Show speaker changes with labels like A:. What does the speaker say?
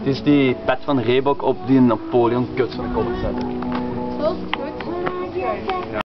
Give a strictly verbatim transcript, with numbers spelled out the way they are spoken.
A: Het is die pet van Reebok op die Napoleon kut van de kop zetten.
B: Zo is het goed.